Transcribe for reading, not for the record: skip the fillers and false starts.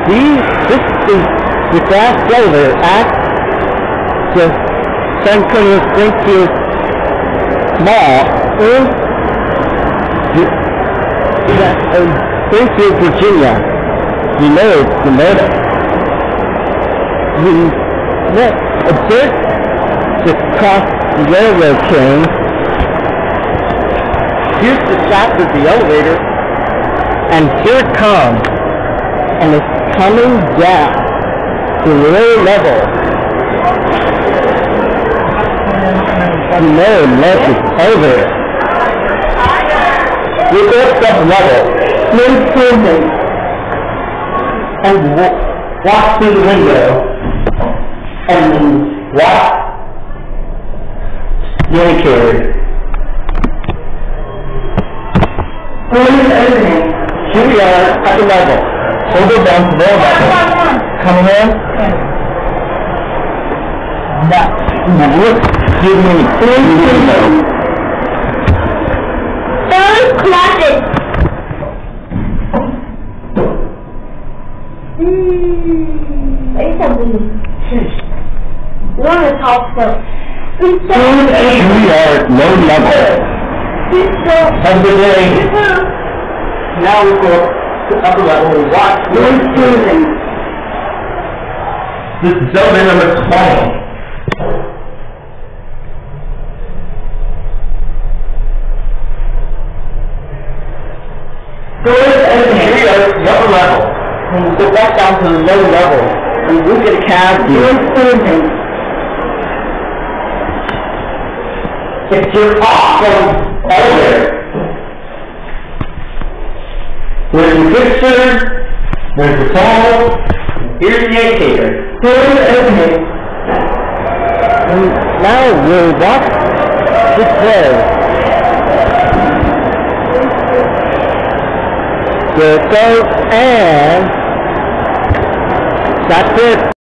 The glass elevator at the Franconia Springfield Mall in Springfield, Virginia. You know it. Observe the cross railroad train. Here's the shaft of the elevator, and here it comes, and it's coming down to low level. No, left is over. We go up level, please turn and walk through the window, and walk the indicator. Here we are at the level. Hold it down to their level. Coming in? Now, give me 3 windows. Third closet. Say something. You're on the top floor. We are at low level. Of the day. Now we go to upper level and watch. This is building number 20. So we are at the upper level. And we go back down to the low level. And we get a cavity. If you're off from elevator, where's the fixture? Where's the phone? Here's the indicator. And now we'll walk this way. Good, and that's it.